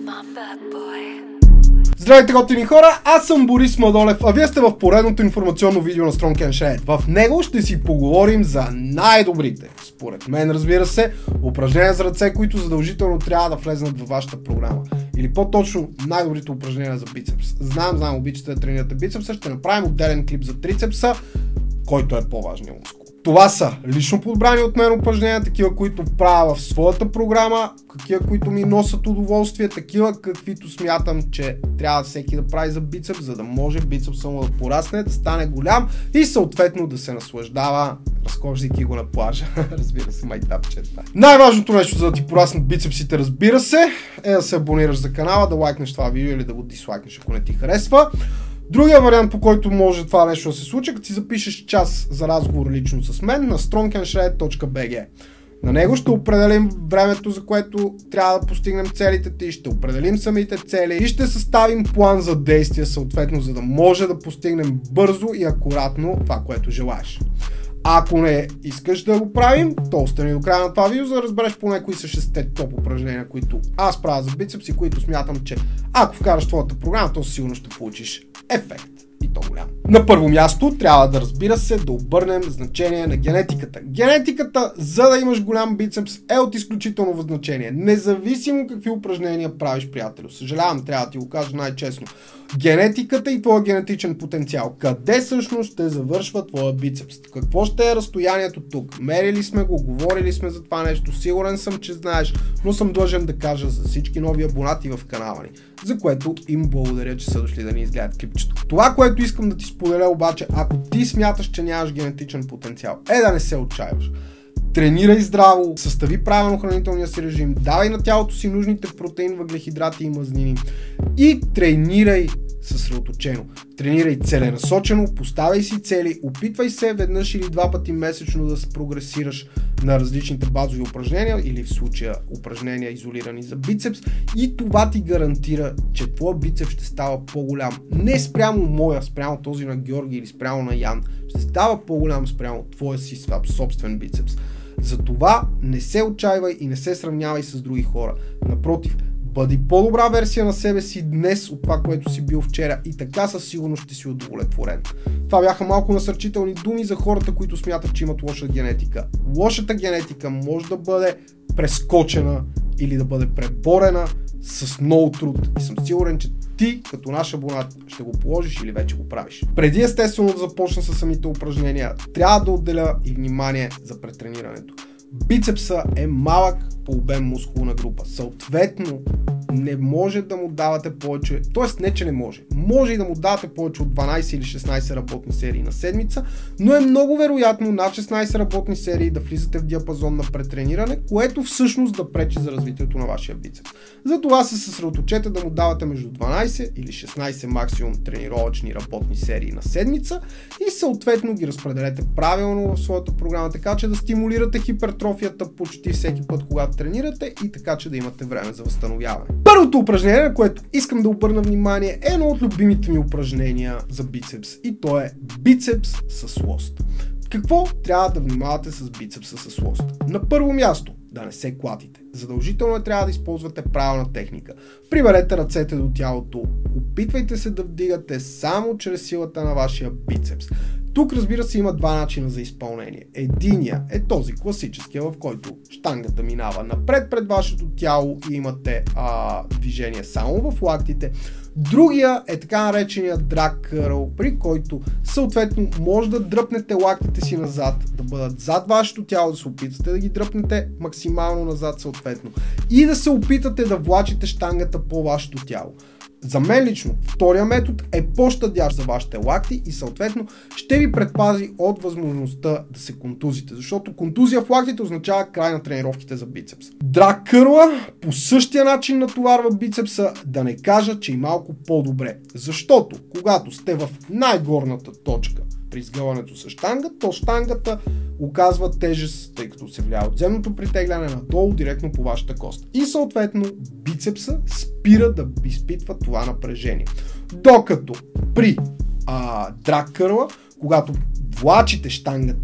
Здравейте, готини хора! Аз съм Борис Мадолев, а вие сте в поредното информационно видео на Strong and Shred. В него ще си поговорим за най-добрите, според мен разбира се, упражнения за ръце, които задължително трябва да влезнат във вашата програма. Или по-точно най-добрите упражнения за бицепс. Знам, обичате да тренирате бицепса, ще направим отделен клип за трицепса, който е по-важният мускул. Това са лично подбрани от мен упражнения, такива, които правя в своята програма, такива, които ми носят удоволствие, такива, каквито смятам, че трябва всеки да прави за бицепс, за да може бицепса му да порасне, да стане голям и съответно да се наслаждава, разхождайки го на плажа. Разбира се, майтапче. Най-важното нещо, за да ти пораснат бицепсите, разбира се, е да се абонираш за канала, да лайкнеш това видео или да го дислайкнеш, ако не ти харесва. Другия вариант, по който може това нещо да се случи, като си запишеш час за разговор лично с мен на strongandshred.bg. На него ще определим времето, за което трябва да постигнем целите ти, ще определим самите цели и ще съставим план за действие съответно, за да може да постигнем бързо и акуратно това, което желаеш. Ако не искаш да го правим, то остани до края на това видео, за да разбереш поне кои са 6 топ упражнения, които аз правя за бицепс и които смятам, че ако вкараш твоята програма, то сигурно ще получиш ефект. И то голям. На първо място трябва да, разбира се, да обърнем значение на генетиката. Генетиката, за да имаш голям бицепс, е от изключително значение. Независимо какви упражнения правиш, приятелю. Съжалявам, трябва да ти го кажа най-честно. Генетиката и твоя генетичен потенциал. Къде всъщност ще завършва твоя бицепс? Какво ще е разстоянието тук? Мерили сме го, говорили сме за това нещо. Сигурен съм, че знаеш, но съм длъжен да кажа за всички нови абонати в канала ни, за което им благодаря, че са дошли да ни изгледат клипчето. Това, което искам да ти споделя обаче, ако ти смяташ, че нямаш генетичен потенциал, е да не се отчаиваш. Тренирай здраво, състави правилно хранителния си режим, давай на тялото си нужните протеин, въглехидрати и мазнини и тренирай съсредоточено. Тренирай целенасочено, поставяй си цели, опитвай се веднъж или два пъти месечно да се прогресираш на различните базови упражнения или в случая упражнения изолирани за бицепс и това ти гарантира, че твой бицепс ще става по-голям. Не спрямо моя, спрямо този на Георги или спрямо на Ян, ще става по-голям спрямо твоя си собствен бицепс. Затова не се отчаивай и не се сравнявай с други хора. Напротив, бъди по-добра версия на себе си днес от това, което си бил вчера и така със сигурност ще си удовлетворен. Това бяха малко насърчителни думи за хората, които смятат, че имат лоша генетика. Лошата генетика може да бъде прескочена или да бъде преборена с много труд и съм сигурен, че ти, като наш абонат, ще го положиш или вече го правиш. Преди естествено да започна с самите упражнения, трябва да отделя и внимание за претренирането. Бицепса е малък по обем мускулна група. Съответно, не може да му давате повече, т.е. не, че не може. Може и да му давате повече от 12 или 16 работни серии на седмица, но е много вероятно над 16 работни серии да влизате в диапазон на претрениране, което всъщност да пречи за развитието на вашия бицепс. Затова се съсредоточете да му давате между 12 или 16 максимум тренировъчни работни серии на седмица и съответно ги разпределете правилно в своята програма, така че да стимулирате хипертрофията почти всеки път, когато тренирате и така, че да имате време за възстановяване. Първото упражнение, на което искам да обърна внимание, е едно от любимите ми упражнения за бицепс и то е бицепс с лост. Какво трябва да внимавате с бицепса с лост? На първо място, да не се клатите. Задължително трябва да използвате правилна техника. Приберете ръцете до тялото, опитвайте се да вдигате само чрез силата на вашия бицепс. Тук, разбира се, има два начина за изпълнение. Единия е този класическия, в който щангата минава напред пред вашето тяло и имате движение само в лактите. Другия е така наречения драг кърл, при който съответно може да дръпнете лактите си назад, да бъдат зад вашето тяло, да се опитате да ги дръпнете максимално назад съответно и да се опитате да влачите щангата по вашето тяло. За мен лично втория метод е по-щадящ за вашите лакти и съответно ще ви предпази от възможността да се контузите, защото контузия в лактите означава край на тренировките за бицепс. Драг кърла по същия начин натоварва бицепса, да не кажа, че и малко по-добре, защото когато сте в най-горната точка при сгъването с щанга, то щангата оказва тежест, тъй като се влияе от земното притегляне надолу директно по вашата кост. И съответно бицепса спира да изпитва това напрежение. Докато при драг кърла, когато влачите щангата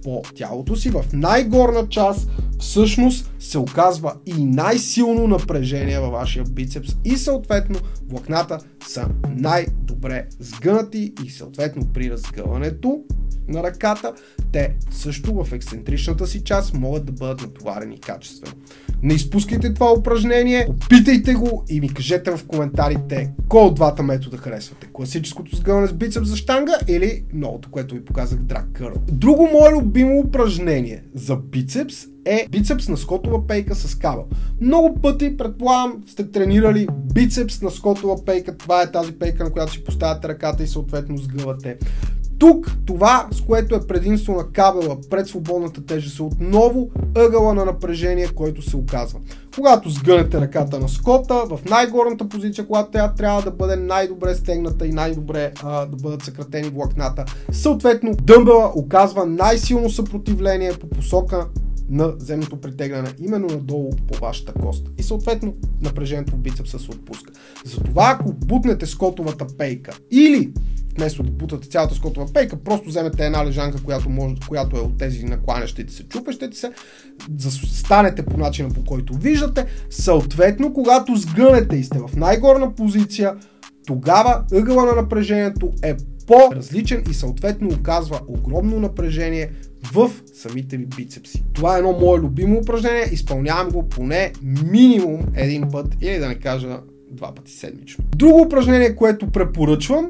по тялото си, в най-горна част всъщност се оказва и най-силно напрежение във вашия бицепс и съответно влакната са най-добре сгънати и съответно при разгъването на ръката те също в ексцентричната си част могат да бъдат натоварени качествено. Не изпускайте това упражнение, опитайте го и ми кажете в коментарите кой от двата метода харесвате. Класическото сгъване с бицепс за щанга или новото, което ви показах, драг кърл. Друго мое любимо упражнение за бицепс е бицепс на скотова пейка с кабел. Много пъти, предполагам, сте тренирали бицепс на скотова пейка. Това е тази пейка, на която си поставяте ръката и съответно сгъвате. Тук това, с което е предимство на кабела пред свободната тежест, е отново ъгъла на напрежение, който се оказва. Когато сгънете ръката на скота, в най-горната позиция, когато тя трябва да бъде най-добре стегната и най-добре да бъдат съкратени влакната, съответно дъмбела оказва най-силно съпротивление по посока на земното притегляне, именно надолу по вашата кост. И съответно напрежението в бицепса се отпуска. Затова ако бутнете скотовата пейка или вместо да бутате цялата скотова пейка, просто вземете една лежанка, която е от тези накланящите се, чупещите се, застанете по начина, по който виждате, съответно когато сгънете и сте в най-горна позиция, тогава ъгъла на напрежението е по-различен и съответно оказва огромно напрежение в самите ви бицепси. Това е едно мое любимо упражнение, изпълнявам го поне минимум един път или да не кажа 2 пъти седмично. Друго упражнение, което препоръчвам,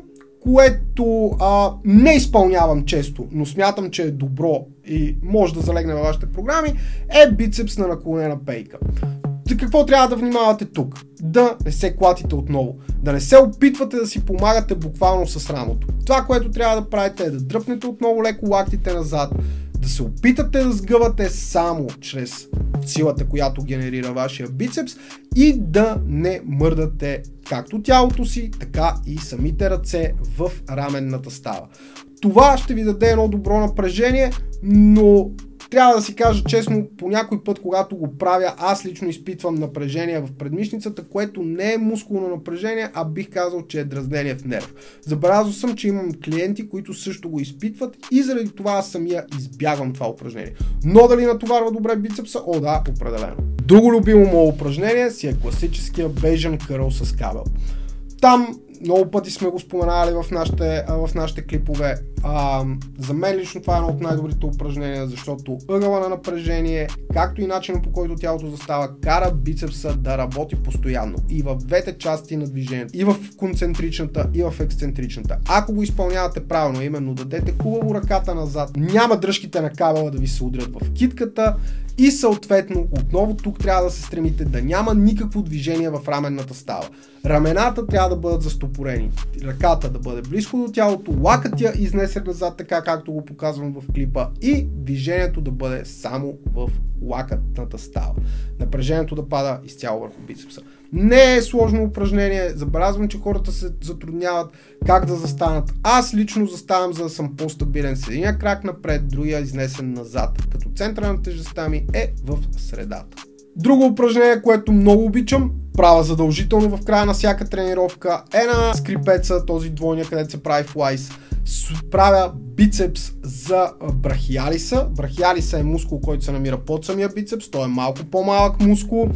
което не изпълнявам често, но смятам, че е добро и може да залегне във вашите програми, е бицепс на наклонена пейка. Какво трябва да внимавате тук? Да не се клатите отново, да не се опитвате да си помагате буквално с рамото. Това, което трябва да правите е да дръпнете отново леко лактите назад, да се опитате да сгъвате само чрез силата, която генерира вашия бицепс и да не мърдате както тялото си, така и самите ръце в раменната става. Това ще ви даде едно добро напрежение, но трябва да си кажа честно, по някой път, когато го правя, аз лично изпитвам напрежение в предмишницата, което не е мускулно напрежение, а бих казал, че е дразнение в нерв. Забелязал съм, че имам клиенти, които също го изпитват и заради това аз самия избягвам това упражнение. Но дали натоварва добре бицепса? О да, определено. Друго любимо мое упражнение си е класическия бейжън кърл с кабел. Там много пъти сме го споменали в нашите клипове. За мен лично това е едно от най-добрите упражнения, защото ъгъла на напрежение, както и начинът, по който тялото застава, кара бицепса да работи постоянно и в двете части на движението, и в концентричната, и в ексцентричната. Ако го изпълнявате правилно, именно дадете хубаво ръката назад, няма дръжките на кабела да ви се удрят в китката и съответно отново тук трябва да се стремите да няма никакво движение в раменната става. Рамената трябва да бъдат застопорени, ръката да бъде близко до тялото, лакътя изнесе назад, така както го показвам в клипа, и движението да бъде само в лакътната става. Напрежението да пада изцяло върху бицепса. Не е сложно упражнение, забелязвам, че хората се затрудняват как да застанат. Аз лично заставам, за да съм по-стабилен с единия крак напред, другия изнесен назад, като центъра на тежестта ми е в средата. Друго упражнение, което много обичам, правя задължително в края на всяка тренировка, е на скрипеца, този двойния, където се прави флайс. Правя бицепс за брахиалиса. Брахиалиса е мускул, който се намира под самия бицепс. Той е малко по-малък мускул,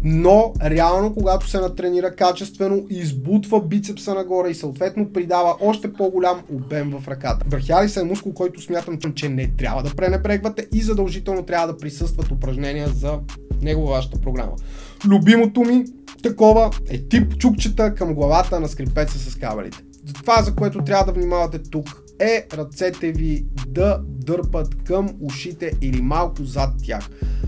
но реално, когато се натренира качествено, избутва бицепса нагоре и съответно придава още по-голям обем в ръката. Брахиалиса е мускул, който смятам, че не трябва да пренебрегвате и задължително трябва да присъстват упражнения за него във вашата програма. Любимото ми такова е тип чукчета към главата на скрипеца с кабелите. Това, за което трябва да внимавате тук, е ръцете ви да дърпат към ушите или малко зад тях.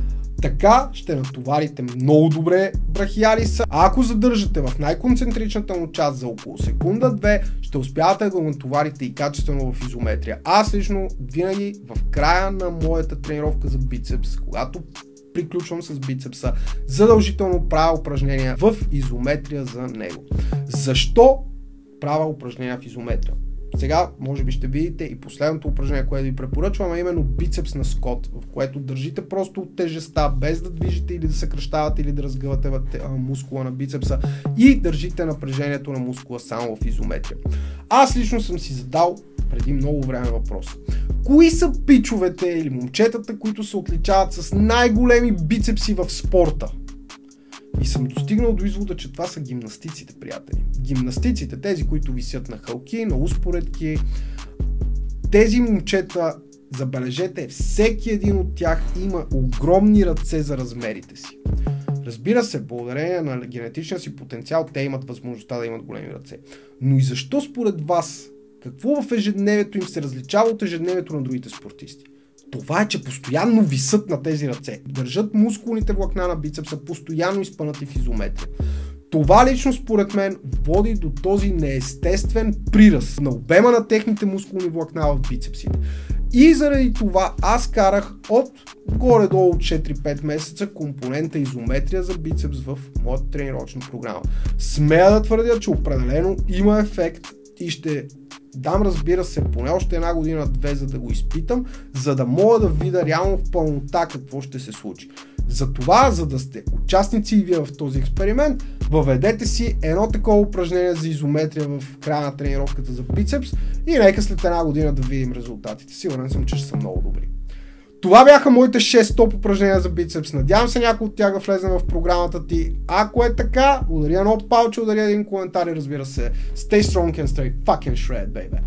Така ще натоварите много добре брахиалиса, а ако задържате в най-концентричната му част за около секунда-две, ще успявате да го натоварите и качествено в изометрия. Аз лично винаги в края на моята тренировка за бицепс, когато приключвам с бицепса, задължително правя упражнения в изометрия за него. Защо правя упражнения в изометрия? Сега може би ще видите и последното упражнение, което ви препоръчвам, а именно бицепс на скот, в което държите просто тежестта, без да движите или да съкращавате или да разгъвате мускула на бицепса и държите напрежението на мускула само в изометрия. Аз лично съм си задал преди много време въпрос. Кои са пичовете или момчетата, които се отличават с най-големи бицепси в спорта? И съм достигнал до извода, че това са гимнастиците, приятели. Гимнастиците, тези, които висят на хълки, на успоредки. Тези момчета, забележете, всеки един от тях има огромни ръце за размерите си. Разбира се, благодарение на генетичния си потенциал, те имат възможността да имат големи ръце. Но и защо според вас, какво в ежедневието им се различава от ежедневието на другите спортисти? Това е, че постоянно висят на тези ръце. Държат мускулните влакна на бицепса, постоянно изпънати в изометрия. Това лично според мен води до този неестествен приръст на обема на техните мускулни влакна в бицепсите. И заради това аз карах от горе-долу от 4-5 месеца компонента изометрия за бицепс в моята тренировъчна програма. Смея да твърдя, че определено има ефект и ще дам, разбира се, поне още една година-две, за да го изпитам, за да мога да видя реално в пълнота какво ще се случи. Затова, за да сте участници и вие в този експеримент, въведете си едно такова упражнение за изометрия в края на тренировката за бицепс и нека след една година да видим резултатите. Сигурен съм, че ще са много добри. Това бяха моите 6 топ упражнения за бицепс. Надявам се някой от тях да влезе в програмата ти. Ако е така, удари едно палче, удари един коментар и разбира се, stay strong and stay fucking shred, baby.